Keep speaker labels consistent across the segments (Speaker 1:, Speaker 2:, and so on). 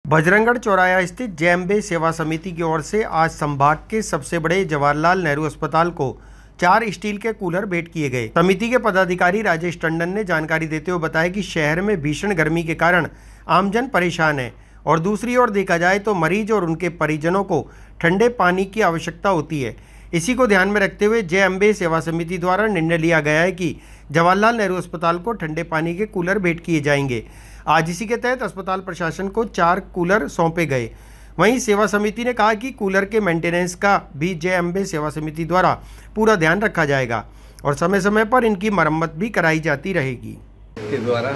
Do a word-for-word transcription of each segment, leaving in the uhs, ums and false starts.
Speaker 1: बजरंगगढ़ चौराहा स्थित जय अम्बे सेवा समिति की ओर से आज संभाग के सबसे बड़े जवाहरलाल नेहरू अस्पताल को चार स्टील के कूलर भेंट किए गए। समिति के पदाधिकारी राजेश टंडन ने जानकारी देते हुए बताया कि शहर में भीषण गर्मी के कारण आमजन परेशान है और दूसरी ओर देखा जाए तो मरीज और उनके परिजनों को ठंडे पानी की आवश्यकता होती है। इसी को ध्यान में रखते हुए जय अम्बे सेवा समिति द्वारा निर्णय लिया गया है कि जवाहरलाल नेहरू अस्पताल को ठंडे पानी के कूलर भेंट किए जाएंगे। आज इसी के तहत अस्पताल प्रशासन को चार कूलर सौंपे गए। वहीं सेवा समिति ने कहा कि कूलर के मेंटेनेंस का भी जय अम्बे सेवा समिति द्वारा पूरा ध्यान रखा जाएगा और समय समय पर इनकी मरम्मत भी कराई जाती रहेगी।
Speaker 2: के द्वारा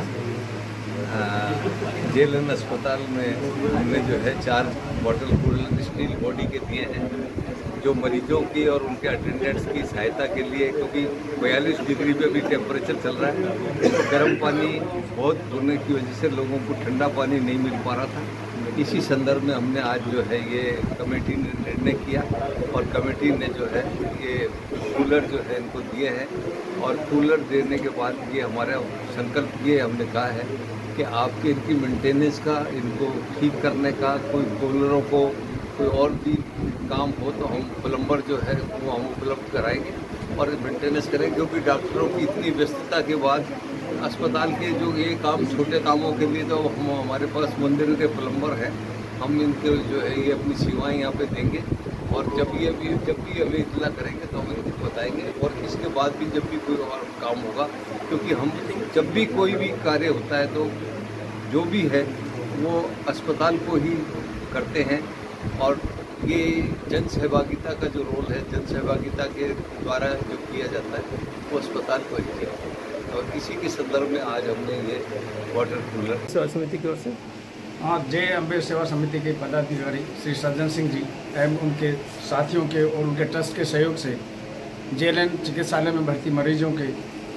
Speaker 2: जेएलएन अस्पताल में हमने जो है चार बॉटल कूलर स्टील बॉडी के दिए हैं, जो मरीजों की और उनके अटेंडेंट्स की सहायता के लिए, क्योंकि बयालीस डिग्री पे भी टेम्परेचर चल रहा है, तो गर्म पानी बहुत होने की वजह से लोगों को ठंडा पानी नहीं मिल पा रहा था। इसी संदर्भ में हमने आज जो है ये कमेटी ने निर्णय किया और कमेटी ने जो है ये कूलर जो है इनको दिए हैं। और कूलर देने के बाद ये हमारा संकल्प ये हमने कहा है कि आपके इनकी मेंटेनेंस का, इनको ठीक करने का, कोई कूलरों को कोई और भी काम हो तो हम प्लम्बर जो है वो हम उपलब्ध कराएंगे और मेंटेनेंस करेंगे, क्योंकि डॉक्टरों की इतनी व्यस्तता के बाद अस्पताल के जो ये काम छोटे कामों के लिए तो हम हमारे पास मंदिर के प्लम्बर हैं, हम इनके जो है ये अपनी सेवाएं यहाँ पे देंगे और जब ये भी जब भी हमें इतला करेंगे तो हम इनको बताएंगे। और इसके बाद भी जब भी कोई और काम होगा, क्योंकि हम जब भी कोई भी कार्य होता है तो जो भी है वो अस्पताल को ही करते हैं और ये जन सहभागिता का जो रोल है, जन सहभागिता के द्वारा जो किया जाता है वो अस्पताल को ही किया जाता है। और इसी के संदर्भ में आज हमने ये वाटर कूलर
Speaker 3: सेवा समिति की ओर से
Speaker 4: हाँ जय अम्बे सेवा समिति के पदाधिकारी श्री सज्जन सिंह जी एवं उनके साथियों के और उनके ट्रस्ट के सहयोग से जेएलएन चिकित्सालय में भर्ती मरीजों के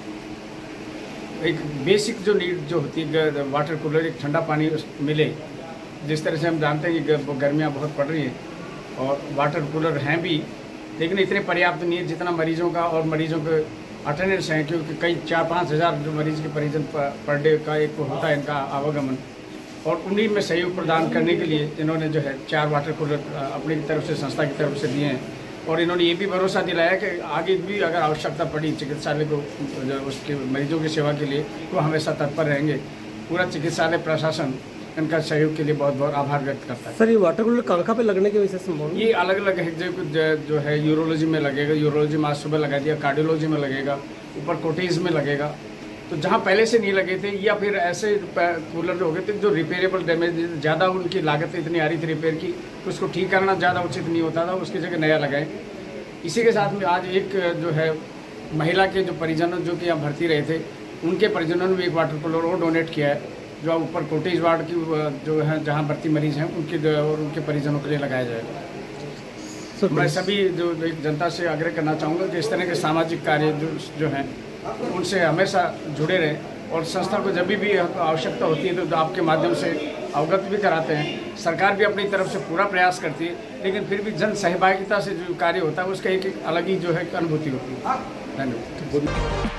Speaker 4: एक बेसिक जो नीड जो होती है वाटर कूलर, एक ठंडा पानी मिले। जिस तरह से हम जानते हैं कि गर्मियाँ बहुत पड़ रही हैं और वाटर कूलर हैं भी, लेकिन इतने पर्याप्त नहीं है जितना मरीजों का और मरीजों के अटेंडेंस हैं, क्योंकि कई चार पाँच हज़ार जो मरीज के परिजन पर डे का एक होता है इनका आवागमन, और उन्हीं में सहयोग प्रदान करने के लिए इन्होंने जो है चार वाटर कूलर अपनी तरफ से, संस्था की तरफ से दिए हैं। और इन्होंने ये भी भरोसा दिलाया कि आगे भी अगर आवश्यकता पड़ी चिकित्सालय को उसके मरीजों की सेवा के लिए तो हमेशा तत्पर रहेंगे। पूरा चिकित्सालय प्रशासन इनका सहयोग के लिए बहुत बहुत आभार व्यक्त करता है।
Speaker 3: सर, ये वाटर कूलर कहाँ कहाँ पे लगने की वजह से संभव है?
Speaker 4: ये अलग अलग है, जो जो है यूरोलॉजी में लगेगा, यूरोलॉजी में आज सुबह लगा दिया, कार्डियोलॉजी में लगेगा, ऊपर कोटेज में लगेगा। तो जहाँ पहले से नहीं लगे थे या फिर ऐसे कूलर जो हो गए थे जो रिपेयरेबल डैमेज, ज़्यादा उनकी लागत इतनी आ रही थी रिपेयर की, तो उसको ठीक करना ज़्यादा उचित नहीं होता था, उसकी जगह नया लगाए। इसी के साथ में आज एक जो है महिला के जो परिजनों जो कि यहाँ भर्ती रहे थे, उनके परिजनों ने भी एक वाटर कूलर और डोनेट किया है, जो ऊपर कोटेज वार्ड की जो है जहाँ भर्ती मरीज हैं उनके और उनके परिजनों के लिए लगाया जाएगा। मैं सभी जो जनता से आग्रह करना चाहूँगा कि इस तरह के सामाजिक कार्य जो जो हैं उनसे हमेशा जुड़े रहें और संस्था को जब भी आवश्यकता होती है तो आपके माध्यम से अवगत भी कराते हैं। सरकार भी अपनी तरफ से पूरा प्रयास करती है, लेकिन फिर भी जन सहभागिता से जो कार्य होता है उसका एक एक अलग ही जो है अनुभूति होती है। धन्यवाद।